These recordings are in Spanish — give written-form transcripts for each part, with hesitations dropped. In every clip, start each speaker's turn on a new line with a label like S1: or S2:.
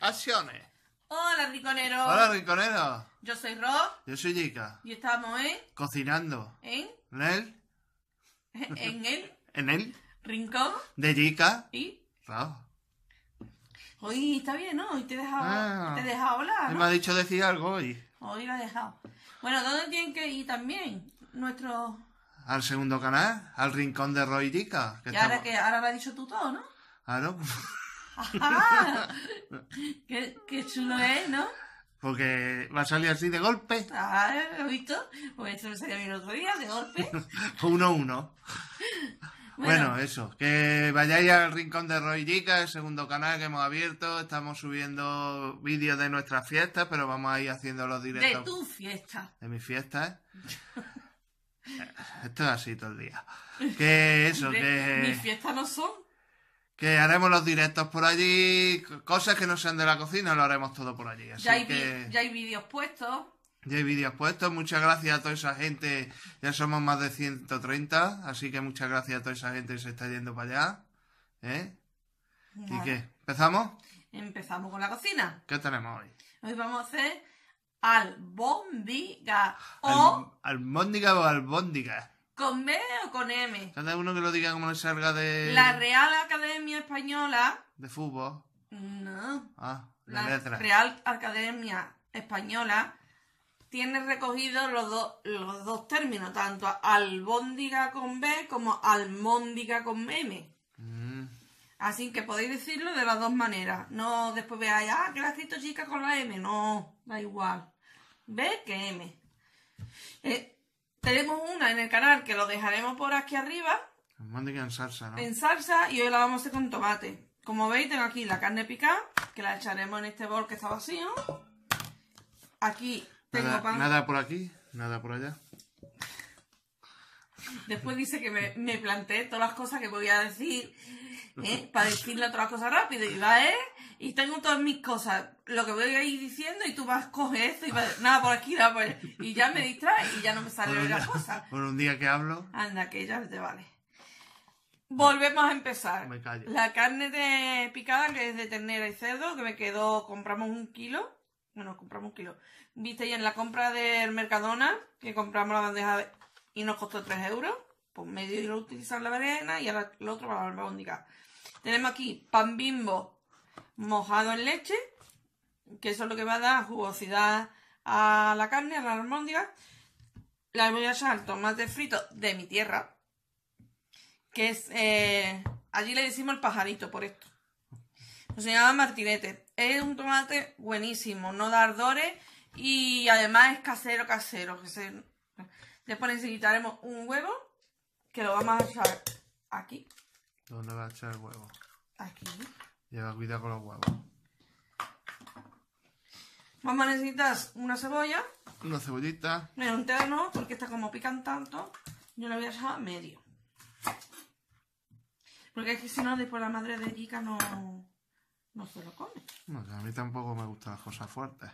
S1: ¡Acciones!
S2: Hola, riconero.
S1: Hola, rinconero.
S2: Yo soy Ro
S1: Yo soy Yika.
S2: y estamos
S1: Cocinando.
S2: en el
S1: En el
S2: rincón
S1: de Yika.
S2: y
S1: Ro.
S2: hoy está bien, ¿no? Hoy te he dejado hablar,
S1: Me
S2: ¿no?
S1: ha dicho decir algo hoy.
S2: Hoy lo he dejado. Bueno, ¿dónde tienen que ir también? Nuestro...
S1: Al segundo canal, al rincón de Roy y Yika.
S2: Y ahora lo has dicho tú todo, ¿no?
S1: Claro.
S2: ¡Ajá! qué chulo es, ¿no?
S1: Porque va a salir así de golpe.
S2: Ah, ¿lo has visto? Pues esto me salió a mí el otro día, de golpe.
S1: 1-1. Bueno, eso. Que vayáis al rincón de Roy y Yika, el segundo canal que hemos abierto. Estamos subiendo vídeos de nuestras fiestas, pero vamos a ir haciendo los directos.
S2: De tu fiesta.
S1: De mis fiestas. Esto es así todo el día. Que eso,
S2: Mis fiestas no son.
S1: que haremos los directos por allí. Cosas que no sean de la cocina, lo haremos todo por allí. Así
S2: Ya hay
S1: que
S2: vídeos puestos.
S1: ya hay vídeos puestos. Muchas gracias a toda esa gente. Ya somos más de 130. Así que muchas gracias a toda esa gente que se está yendo para allá. ¿Eh? ¿Y
S2: Nada.
S1: qué? ¿Empezamos?
S2: Empezamos con la cocina.
S1: ¿Qué tenemos hoy?
S2: Hoy vamos a hacer albóndiga o
S1: ¿Almóndiga o albóndiga?
S2: con B o con M.
S1: Cada uno que lo diga como le salga
S2: La Real Academia Española,
S1: de fútbol.
S2: no,
S1: Ah, de
S2: la
S1: letras.
S2: Real Academia Española tiene recogidos los dos términos, tanto albóndiga con B como almóndiga con M.
S1: Mm.
S2: Así que podéis decirlo de las dos maneras. No después veáis, que la ha escrito chica con la M. No, da igual. B que M. Tenemos una en el canal que lo dejaremos por aquí arriba,
S1: Almóndiga en salsa, ¿no?
S2: en salsa, y hoy la vamos a hacer con tomate. Como veis, tengo aquí la carne picada, que la echaremos en este bol que está vacío. Aquí tengo pan.
S1: Nada por aquí, nada por allá.
S2: Después dice que me planteé todas las cosas que voy a decir, para decirle todas las cosas rápido. Y va, y tengo todas mis cosas, lo que voy a ir diciendo, y tú vas a coger esto y vas, nada por aquí, nada por allá. Y ya me distrae y ya no me salen las cosas.
S1: Por un día que hablo,
S2: Anda, que ya te vale. Volvemos a empezar.
S1: Me callo.
S2: La carne picada, que es de ternera y cerdo, que me quedó, compramos 1 kilo. Bueno, compramos 1 kilo. Viste ya en la compra del Mercadona, que compramos la bandeja y nos costó 3 euros. Pues medio y lo utilizar la berenjena y ahora el otro para la albóndiga. Tenemos aquí pan Bimbo mojado en leche, que eso es lo que va a dar jugosidad a la carne, a la albóndiga. Le voy a echar tomate frito de mi tierra, que es, allí le decimos el pajarito por esto. Se llama martinete. Es un tomate buenísimo, no da ardores y además es casero. Después necesitaremos un huevo, que lo vamos a echar aquí.
S1: ¿dónde va a echar el huevo?
S2: Aquí.
S1: Lleva cuidado con los huevos.
S2: Vamos a necesitar una cebolla.
S1: Una cebollita.
S2: Mira, entera no, porque esta como pican tanto, yo la voy a echar medio. Porque es que si no, después la madre de Yika no se lo come.
S1: No, que a mí tampoco me gustan las cosas fuertes.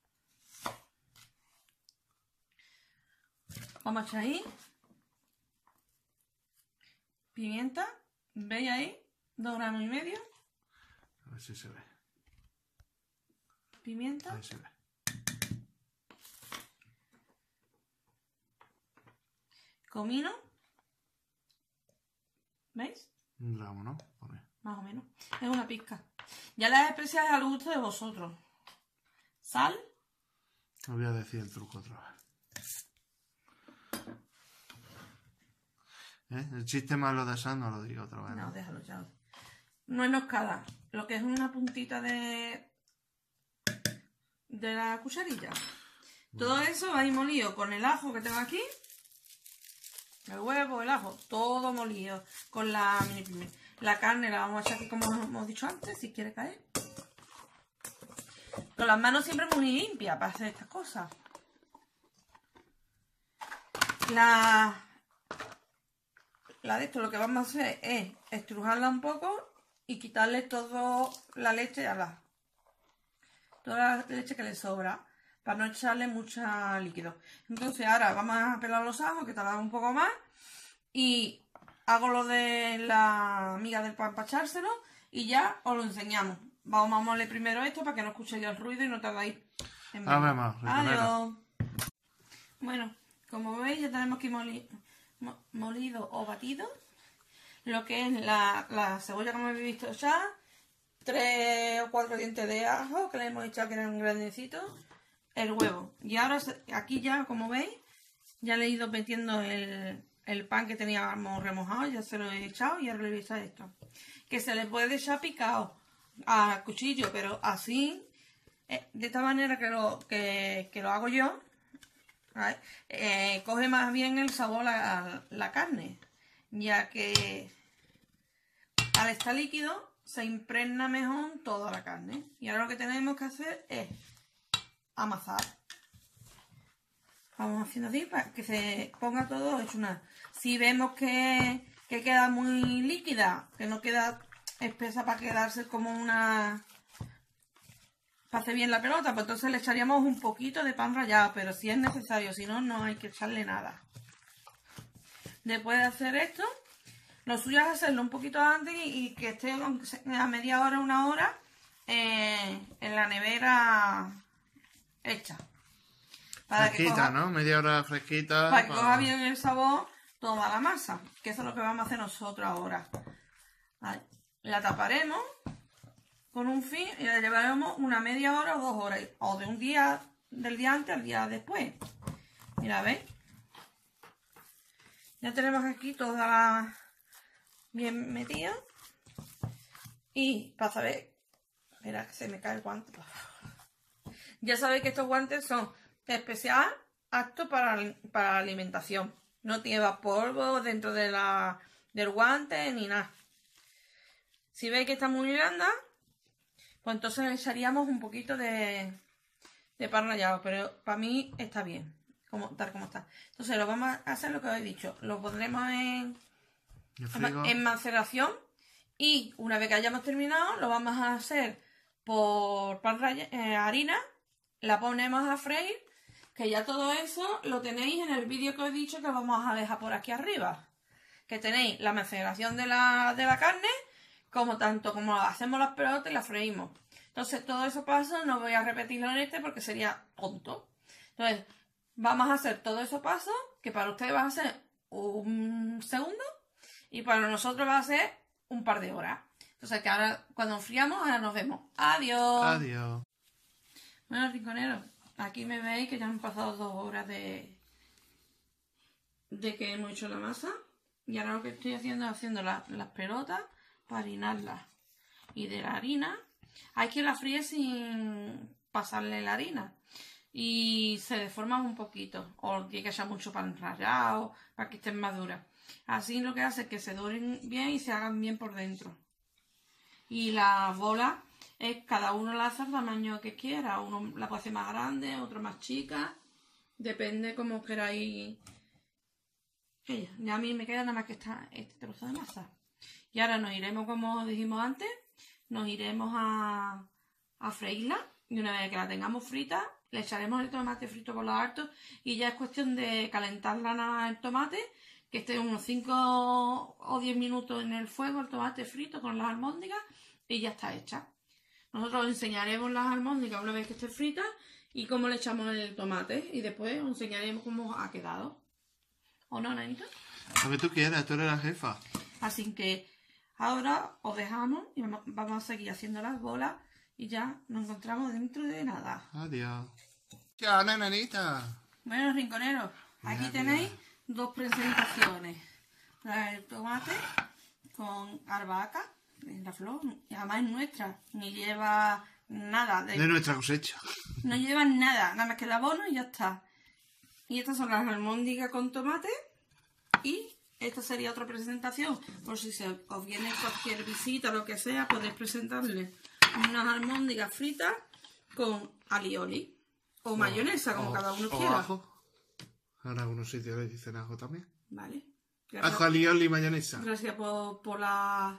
S2: Vamos a echar ahí pimienta. ¿Veis ahí? 2,5 gramos.
S1: A ver si se ve.
S2: Pimienta.
S1: Ahí se ve.
S2: Comino. ¿Veis?
S1: 1 gramo, ¿no? Pone.
S2: Más o menos. Es una pizca. Ya las especias al gusto de vosotros. Sal.
S1: No voy a decir el truco otra vez. El chiste malo de sal no lo digo otra vez.
S2: No, déjalo ya. Nuez moscada. Lo que es una puntita de la cucharilla. Todo eso va a ir molido con el ajo que tengo aquí. El huevo, el ajo, todo molido. Con la mini pimienta. La carne la vamos a echar aquí como hemos dicho antes, si quiere caer. Con las manos siempre muy limpias para hacer estas cosas. La de esto lo que vamos a hacer es estrujarla un poco y quitarle toda la leche toda la leche que le sobra, para no echarle mucha líquido. Entonces ahora vamos a pelar los ajos, que tardan un poco más, y hago lo de la miga del pan para echárselo y ya os lo enseñamos. vamos a moler primero esto para que no escuchéis el ruido y no tardáis en
S1: Nos
S2: venir.
S1: vemos.
S2: Adiós. Bueno, como veis ya tenemos aquí molido o batido lo que es la cebolla, como habéis visto ya, 3 o 4 dientes de ajo que le hemos echado que eran grandecitos, el huevo. Y ahora aquí ya, como veis, ya le he ido metiendo el pan que teníamos remojado, ya se lo he echado y ahora le voy a echar esto. Que se le puede echar picado a cuchillo, pero así, de esta manera que lo hago yo, ¿vale? Coge más bien el sabor a la carne, ya que al estar líquido se impregna mejor toda la carne. Y ahora lo que tenemos que hacer es amasar. Vamos haciendo así para que se ponga todo hecho una. Si vemos que queda muy líquida, que no queda espesa para quedarse como una... para hacer bien la pelota, pues entonces le echaríamos un poquito de pan rallado, pero si es necesario, si no, no hay que echarle nada. Después de hacer esto, lo suyo es hacerlo un poquito antes y que esté a media hora, 1 hora en la nevera hecha.
S1: Para fresquita, ¿no? Media hora fresquita.
S2: Para que coja bien el sabor toda la masa. Que eso es lo que vamos a hacer nosotros ahora. Vale. La taparemos con un fin y la llevaremos una media hora o 2 horas. O de un día, del día antes al día después. Mira, ¿veis? Ya tenemos aquí toda la... bien metida. Y para saber... Espera que se me cae el guante. Ya sabéis que estos guantes son especial aptos para la alimentación. No lleva polvo dentro del guante ni nada. Si veis que está muy blanda, pues entonces le echaríamos un poquito de pan rallado. Pero para mí está bien, tal como está. Entonces lo vamos a hacer lo que os he dicho. Lo pondremos en maceración. Y una vez que hayamos terminado, lo vamos a hacer por harina. La ponemos a freír. Que ya todo eso lo tenéis en el vídeo que os he dicho que vamos a dejar por aquí arriba. Que tenéis la maceración de la carne, tanto como hacemos las pelotas y las freímos. Entonces todo eso paso no voy a repetirlo en porque sería tonto. Entonces vamos a hacer todo eso paso, que para ustedes va a ser un segundo y para nosotros va a ser un par de horas. Entonces que ahora cuando enfriamos, ahora nos vemos. Adiós.
S1: Adiós.
S2: Bueno, rinconeros. Aquí me veis que ya han pasado 2 horas de que hemos hecho la masa. Y ahora lo que estoy haciendo es las pelotas para harinarlas. Y de la harina hay que la fríe sin pasarle la harina. Y se deforman un poquito. O tiene que echar mucho pan rallado para que estén más duras. Así lo que hace es que se doren bien y se hagan bien por dentro. Y las bolas... cada uno la hace al tamaño que quiera. Uno la puede hacer más grande, otro más chica. Depende como queráis. Y a mí me queda nada más que este trozo de masa. Y ahora nos iremos, como dijimos antes, nos iremos a freírla. Y una vez que la tengamos frita, le echaremos el tomate frito por los altos. Y ya es cuestión de calentarla el tomate, que esté unos 5 o 10 minutos en el fuego, el tomate frito con las albóndigas. Y ya está hecha. Nosotros os enseñaremos las albóndigas una vez que esté frita y cómo le echamos el tomate. Y después os enseñaremos cómo ha quedado. ¿O no, Nanita?
S1: Lo que tú quieras, tú eres la jefa.
S2: Así que ahora os dejamos y vamos a seguir haciendo las bolas y ya nos encontramos dentro de nada.
S1: Adiós. Chao, nanita.
S2: Bueno, rinconeros, aquí tenéis 2 presentaciones. El tomate con albahaca. La flor, y además es nuestra, ni lleva nada
S1: de nuestra cosecha.
S2: No lleva nada más que el abono y ya está. Y estas son las almóndigas con tomate. Y esta sería otra presentación. Por si os viene cualquier visita o lo que sea, podéis presentarle unas almóndigas fritas con alioli. O mayonesa, como cada uno quiera.
S1: Ajo. Ahora algunos sitios le dicen ajo también.
S2: Vale. Gracias,
S1: ajo, alioli y mayonesa.
S2: Gracias por la...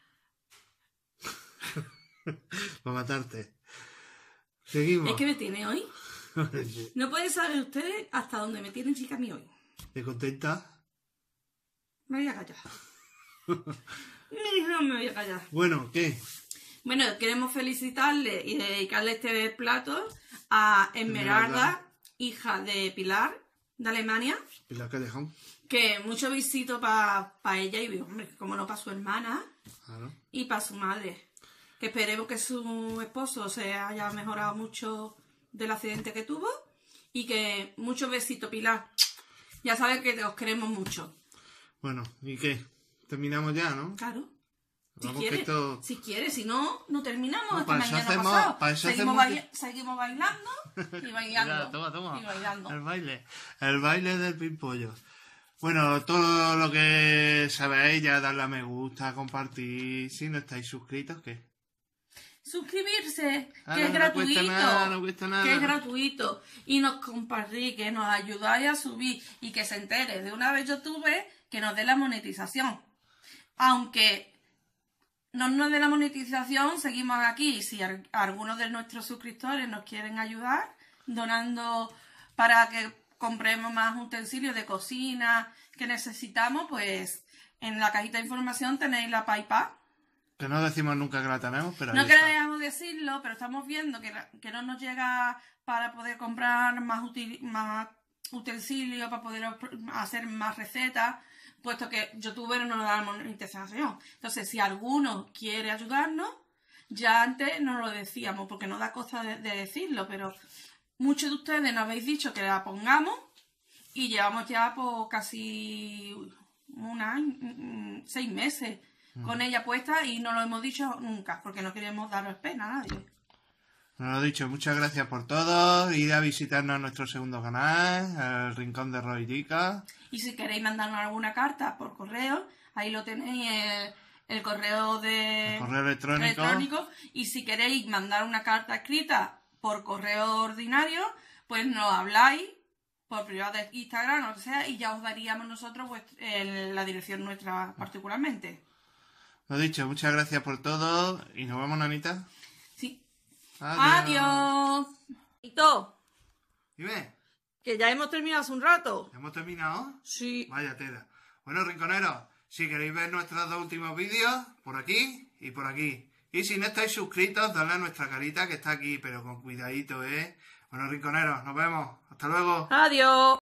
S1: Para matarte. Seguimos.
S2: Es que me tiene hoy. No pueden saber ustedes hasta dónde me tienen, chica, a mí hoy.
S1: ¿Te contenta?
S2: Me voy a callar. No me voy a callar.
S1: Bueno, ¿qué?
S2: Bueno, queremos felicitarle y dedicarle este plato a Esmeralda, hija de Pilar, de Alemania.
S1: Pilar que dejó.
S2: Que mucho besito para ella y, hombre, como no para su hermana.
S1: Claro.
S2: Y para su madre. Que esperemos que su esposo se haya mejorado mucho del accidente que tuvo. Y que muchos besitos, Pilar. Ya sabes que os queremos mucho.
S1: Bueno, ¿y qué? Terminamos ya, ¿no?
S2: Claro.
S1: Vamos,
S2: Si quieres,
S1: esto...
S2: si quieres, si no, no terminamos.
S1: No,
S2: Hasta
S1: para eso
S2: mañana
S1: hacemos-
S2: pasado.
S1: para eso
S2: Seguimos,
S1: hacemos-
S2: seguimos bailando y bailando.
S1: Ya, toma.
S2: Y bailando.
S1: El baile del pimpollo. Bueno, todo lo que sabéis, ya darle a me gusta, compartir. Si no estáis suscritos, ¿qué?
S2: Suscribirse,
S1: Ah,
S2: que
S1: no,
S2: es
S1: no
S2: gratuito.
S1: cuesta nada, no cuesta nada.
S2: Que es gratuito. Y nos compartís, que nos ayudáis a subir y que se entere de una vez YouTube que nos dé la monetización. Aunque no nos dé la monetización, seguimos aquí. Si algunos de nuestros suscriptores nos quieren ayudar, donando para que compremos más utensilios de cocina que necesitamos, pues en la cajita de información tenéis la PayPal.
S1: Que no decimos nunca que la tenemos, pero
S2: No
S1: ahí está.
S2: queríamos decirlo, pero estamos viendo que no nos llega para poder comprar más utensilios, para poder hacer más recetas, puesto que YouTube no nos da la monetización. Entonces, si alguno quiere ayudarnos, ya antes no lo decíamos, porque no da cosa de decirlo, pero muchos de ustedes nos habéis dicho que la pongamos y llevamos ya por casi 6 meses con ella puesta y no lo hemos dicho nunca, porque no queremos daros pena a nadie.
S1: Nos lo he dicho, muchas gracias por todo. Id a visitarnos a nuestro segundo canal, el Rincón de Roy Dica.
S2: Y si queréis mandarnos alguna carta por correo, ahí lo tenéis, el correo
S1: El correo electrónico.
S2: Y si queréis mandar una carta escrita por correo ordinario, pues nos habláis por privado de Instagram o lo que sea, y ya os daríamos nosotros la dirección nuestra particularmente.
S1: Lo dicho, muchas gracias por todo. Y nos vemos, Nanita.
S2: Sí.
S1: Adiós.
S2: Adiós. Y todo,
S1: Dime,
S2: que ya hemos terminado hace un rato.
S1: ¿hemos terminado?
S2: Sí.
S1: Vaya tela. Bueno, rinconeros, si queréis ver nuestros 2 últimos vídeos, por aquí y por aquí. Y si no estáis suscritos, dadle a nuestra carita que está aquí, pero con cuidadito, ¿eh? Bueno, rinconeros, nos vemos. Hasta luego.
S2: Adiós.